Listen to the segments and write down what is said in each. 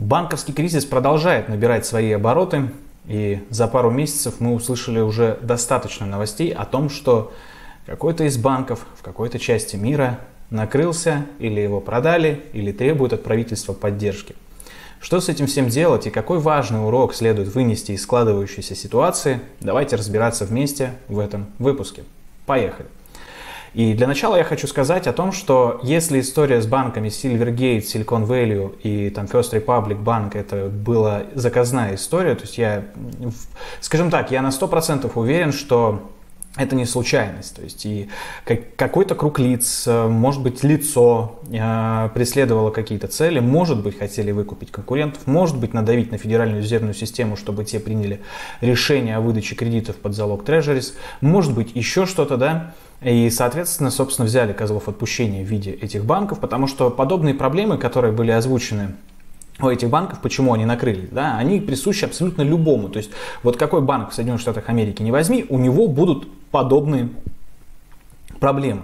Банковский кризис продолжает набирать свои обороты, и за пару месяцев мы услышали уже достаточно новостей о том, что какой-то из банков в какой-то части мира накрылся, или его продали, или требуют от правительства поддержки. Что с этим всем делать и какой важный урок следует вынести из складывающейся ситуации, давайте разбираться вместе в этом выпуске. Поехали! И для начала я хочу сказать о том, что если история с банками Silvergate, Silicon Valley и там First Republic Bank это была заказная история, то есть я, скажем так, я на 100% уверен, что это не случайность, то есть и какой-то круг лиц, может быть лицо преследовало какие-то цели, может быть хотели выкупить конкурентов, может быть надавить на Федеральную резервную систему, чтобы те приняли решение о выдаче кредитов под залог Treasuries, может быть еще что-то, да, и соответственно, собственно, взяли козлов отпущения в виде этих банков, потому что подобные проблемы, которые были озвучены у этих банков, почему они накрылись, да, они присущи абсолютно любому. То есть вот какой банк в Соединенных Штатах Америки не возьми, у него будут подобные проблемы.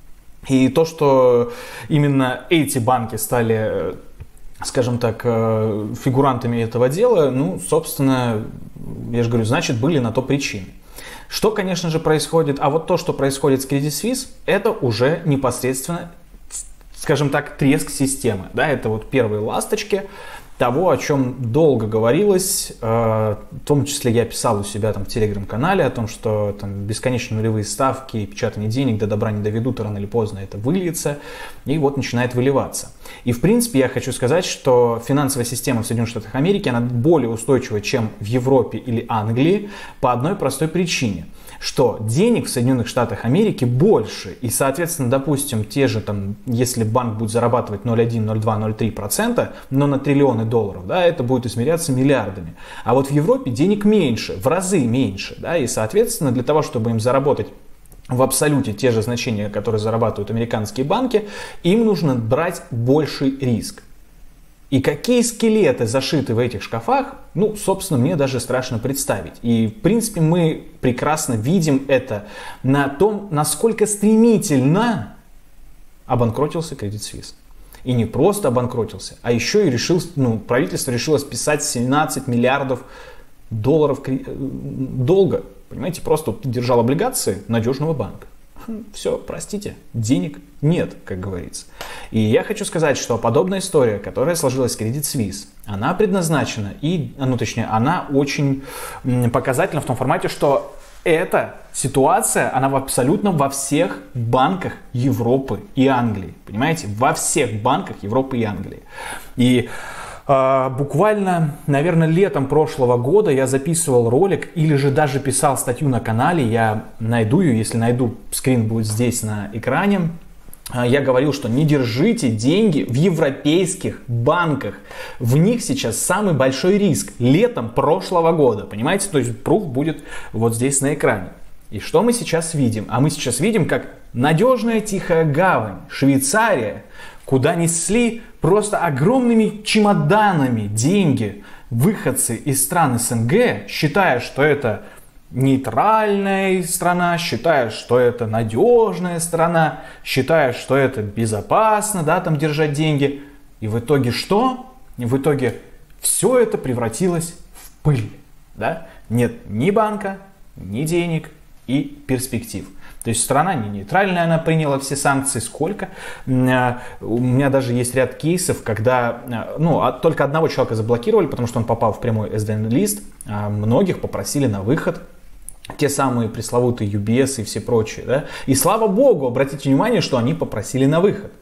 И то, что именно эти банки стали, скажем так, фигурантами этого дела, ну, собственно, я же говорю, значит, были на то причины. Что, конечно же, происходит, а вот то, что происходит с Credit Suisse, это уже непосредственно, скажем так, треск системы. Да, это вот первые ласточки того, о чем долго говорилось, в том числе я писал у себя там в телеграм-канале о том, что там бесконечно нулевые ставки и печатание денег до добра не доведут, рано или поздно это выльется, и вот начинает выливаться. И в принципе я хочу сказать, что финансовая система в Соединенных Штатах Америки, она более устойчива, чем в Европе или Англии, по одной простой причине, что денег в Соединенных Штатах Америки больше, и, соответственно, допустим, те же там, если банк будет зарабатывать 0,1, 0,2, 0,3%, но на триллионы долларов, да, это будет измеряться миллиардами. А вот в Европе денег меньше, в разы меньше, да, и, соответственно, для того, чтобы им заработать в абсолюте те же значения, которые зарабатывают американские банки, им нужно брать больший риск. И какие скелеты зашиты в этих шкафах, ну, собственно, мне даже страшно представить. И, в принципе, мы прекрасно видим это на том, насколько стремительно обанкротился Credit Suisse. И не просто обанкротился, а еще и решил, ну, правительство решило списать 17 миллиардов долларов долга. Понимаете, просто ты держал облигации надежного банка. Все, простите, денег нет, как говорится. И я хочу сказать, что подобная история, которая сложилась с Credit Suisse, она предназначена, и, ну точнее, она очень показательна в том формате, что эта ситуация, она абсолютно во всех банках Европы и Англии. Понимаете, во всех банках Европы и Англии. И буквально, наверное, летом прошлого года я записывал ролик или же даже писал статью на канале, я найду ее, если найду, скрин будет здесь на экране. Я говорил, что не держите деньги в европейских банках. В них сейчас самый большой риск. Летом прошлого года, понимаете? То есть пруф будет вот здесь на экране. И что мы сейчас видим? А мы сейчас видим, как надежная тихая гавань, Швейцария, куда несли просто огромными чемоданами деньги выходцы из стран СНГ, считая, что это нейтральная страна, считая, что это надежная страна, считая, что это безопасно, да, там держать деньги. И в итоге что? И в итоге все это превратилось в пыль. Да? Нет ни банка, ни денег и перспектив. То есть страна не нейтральная, она приняла все санкции. Сколько? У меня даже есть ряд кейсов, когда только одного человека заблокировали, потому что он попал в прямой SDN-лист, а многих попросили на выход. Те самые пресловутые UBS и все прочие. Да? И слава богу, обратите внимание, что они попросили на выход.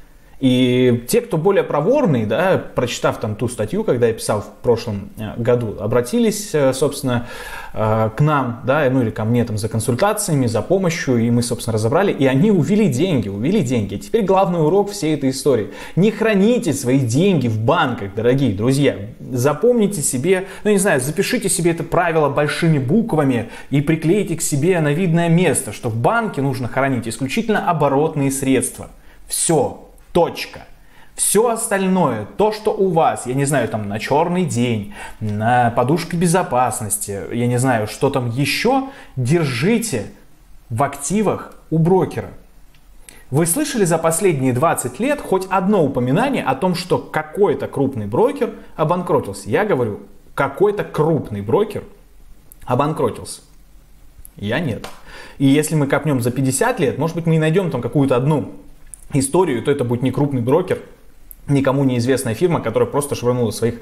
И те, кто более проворный, да, прочитав там ту статью, когда я писал в прошлом году, обратились, собственно, к нам, да, ну или ко мне там за консультациями, за помощью, и мы, собственно, разобрали, и они увели деньги. И теперь главный урок всей этой истории. Не храните свои деньги в банках, дорогие друзья. Запомните себе, ну не знаю, запишите себе это правило большими буквами и приклейте к себе на видное место, что в банке нужно хранить исключительно оборотные средства. Все. Точка. Все остальное, то, что у вас, я не знаю, там на черный день, на подушке безопасности, я не знаю, что там еще, держите в активах у брокера. Вы слышали за последние 20 лет хоть одно упоминание о том, что какой-то крупный брокер обанкротился? Я говорю, какой-то крупный брокер обанкротился. Я нет. И если мы копнем за 50 лет, может быть, мы и найдем там какую-то одну историю, то это будет не крупный брокер, никому неизвестная фирма, которая просто швырнула своих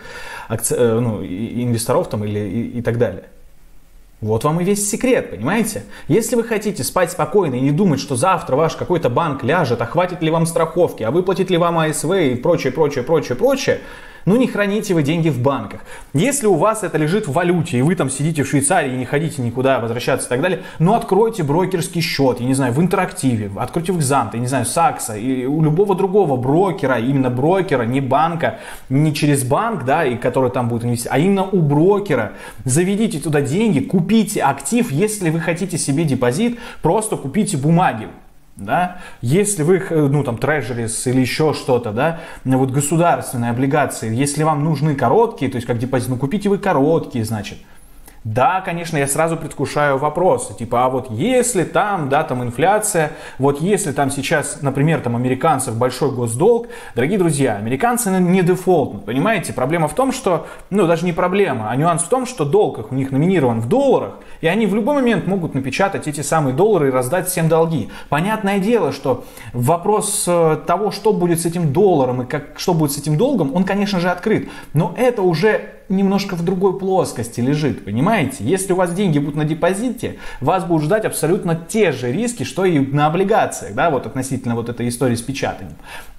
инвесторов там, и так далее. Вот вам и весь секрет, понимаете? Если вы хотите спать спокойно и не думать, что завтра ваш какой-то банк ляжет, а хватит ли вам страховки, а выплатит ли вам АСВ и прочее, ну не храните вы деньги в банках. Если у вас это лежит в валюте, и вы там сидите в Швейцарии и не хотите никуда возвращаться и так далее, ну откройте брокерский счет, я не знаю, в Интерактиве, откройте в Экзант, я не знаю, Сакса, и у любого другого брокера, именно брокера, не банка, не через банк, да, и который там будет инвестировать, а именно у брокера. Заведите туда деньги, купите актив, если вы хотите себе депозит, просто купите бумаги. Да? Если вы, трежерис или еще что-то, да, вот государственные облигации, если вам нужны короткие, то есть как депозит, купите вы короткие, значит. Да, конечно, я сразу предвкушаю вопросы, типа, а вот если там, да, там инфляция, вот если там сейчас, например, там американцев большой госдолг, дорогие друзья, американцы не дефолтнут, понимаете? Проблема в том, что, даже не проблема, а нюанс в том, что долг у них номинирован в долларах, и они в любой момент могут напечатать эти самые доллары и раздать всем долги. Понятное дело, что вопрос того, что будет с этим долларом и что будет с этим долгом, он, конечно же, открыт, но это уже немножко в другой плоскости лежит, понимаете? Если у вас деньги будут на депозите, вас будут ждать абсолютно те же риски, что и на облигациях, да, вот относительно вот этой истории с печатанием.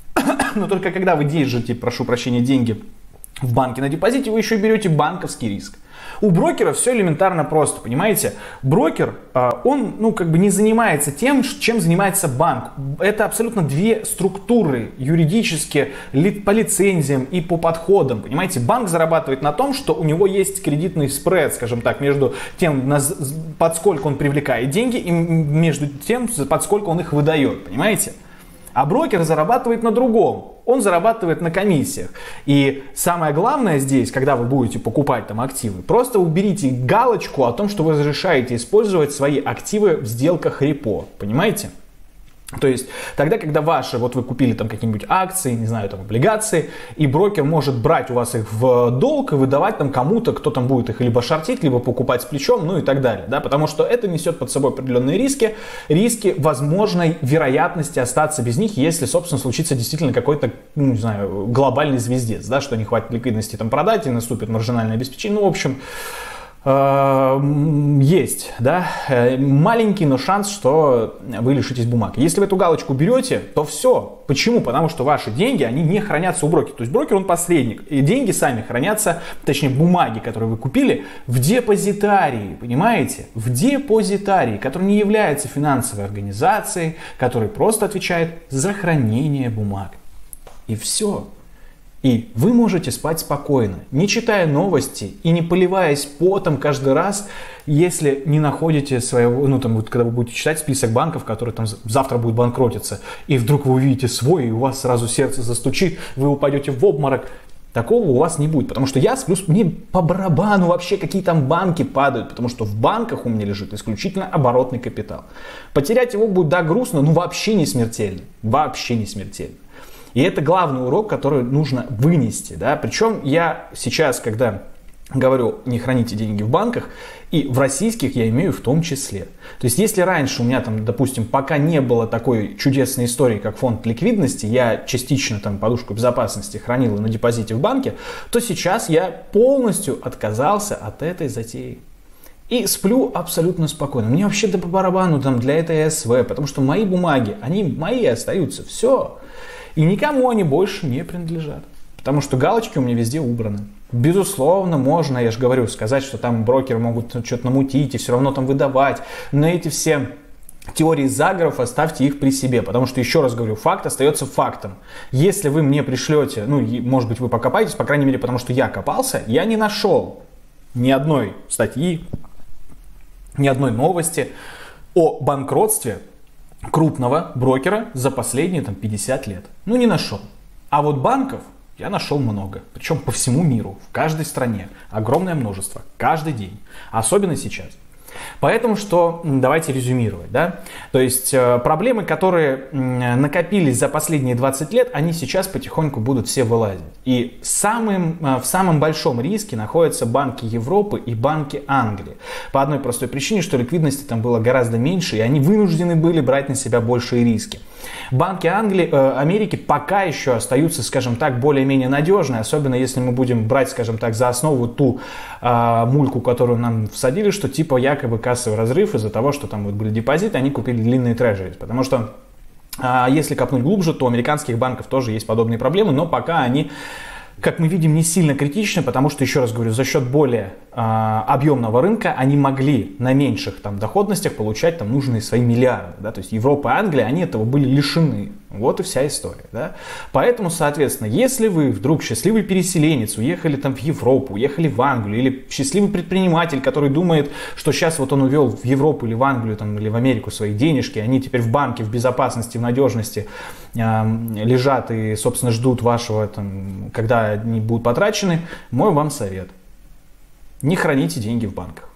Но только когда вы держите, прошу прощения, деньги в банке на депозите, вы еще берете банковский риск. У брокера все элементарно просто, понимаете? Брокер, он, не занимается тем, чем занимается банк. Это абсолютно две структуры юридически, по лицензиям и по подходам, понимаете? Банк зарабатывает на том, что у него есть кредитный спред, скажем так, между тем, под сколько он привлекает деньги, и между тем, под сколько он их выдает, понимаете? А брокер зарабатывает на другом. Он зарабатывает на комиссиях. И самое главное здесь, когда вы будете покупать там активы, просто уберите галочку о том, что вы разрешаете использовать свои активы в сделках репо. Понимаете? То есть тогда, когда ваши, вот вы купили там какие-нибудь акции, не знаю, там облигации, и брокер может брать у вас их в долг и выдавать там кому-то, кто там будет их либо шортить, либо покупать с плечом, и так далее, да, потому что это несет под собой определенные риски возможной вероятности остаться без них, если, собственно, случится действительно какой-то, глобальный звездец, да, что не хватит ликвидности там продать и наступит маржинальное обеспечение, в общем, есть, да, маленький, но шанс, что вы лишитесь бумаг. Если вы эту галочку берете, то все. Почему? Потому что ваши деньги, они не хранятся у брокера. То есть брокер, он посредник. И деньги сами хранятся, точнее бумаги, которые вы купили, в депозитарии, понимаете? В депозитарии, который не является финансовой организацией, который просто отвечает за хранение бумаг. И все. И вы можете спать спокойно, не читая новости и не поливаясь потом каждый раз, если не находите своего, когда вы будете читать список банков, которые там завтра будут банкротиться, и вдруг вы увидите свой, и у вас сразу сердце застучит, вы упадете в обморок. Такого у вас не будет, потому что я сплю, мне по барабану вообще, какие там банки падают, потому что в банках у меня лежит исключительно оборотный капитал. Потерять его будет, да, грустно, но вообще не смертельно, вообще не смертельно. И это главный урок, который нужно вынести. Да? Причем я сейчас, когда говорю, не храните деньги в банках, и в российских я имею в том числе. То есть, если раньше у меня там, допустим, пока не было такой чудесной истории, как фонд ликвидности, я частично там подушку безопасности хранил на депозите в банке, то сейчас я полностью отказался от этой затеи. И сплю абсолютно спокойно. Мне вообще по барабану там, для этой АСВ, потому что мои бумаги, они мои остаются, все. И никому они больше не принадлежат. Потому что галочки у меня везде убраны. Безусловно, можно, я же говорю, сказать, что там брокеры могут что-то намутить и все равно там выдавать. Но эти все теории заговоров оставьте их при себе. Потому что, еще раз говорю, факт остается фактом. Если вы мне пришлете, может быть, вы покопаетесь, по крайней мере, потому что я копался, я не нашел ни одной статьи, ни одной новости о банкротстве крупного брокера за последние 50 лет. Не нашел. А вот банков я нашел много. Причем по всему миру, в каждой стране. Огромное множество. Каждый день. Особенно сейчас. Поэтому что, давайте резюмировать, да? То есть проблемы, которые накопились за последние 20 лет, они сейчас потихоньку будут все вылазить. И в самом большом риске находятся банки Европы и банки Англии. По одной простой причине, что ликвидности там было гораздо меньше, и они вынуждены были брать на себя большие риски. Банки Америки пока еще остаются, скажем так, более-менее надежные, особенно если мы будем брать, скажем так, за основу ту мульку, которую нам всадили, что типа якобы кассовый разрыв из-за того, что там вот были депозиты, они купили длинные трежерис. Потому что если копнуть глубже, то у американских банков тоже есть подобные проблемы, но пока они, как мы видим, не сильно критичны, потому что, еще раз говорю, за счет более объемного рынка они могли на меньших там доходностях получать там нужные свои миллиарды. Да? То есть Европа и Англия, они этого были лишены. Вот и вся история. Да? Поэтому, соответственно, если вы вдруг счастливый переселенец, уехали там в Европу, уехали в Англию, или счастливый предприниматель, который думает, что сейчас вот он увел в Европу или в Англию там, или в Америку свои денежки, они теперь в банке, в безопасности, в надежности лежат и, собственно, ждут вашего, там, когда они будут потрачены, мой вам совет. Не храните деньги в банках.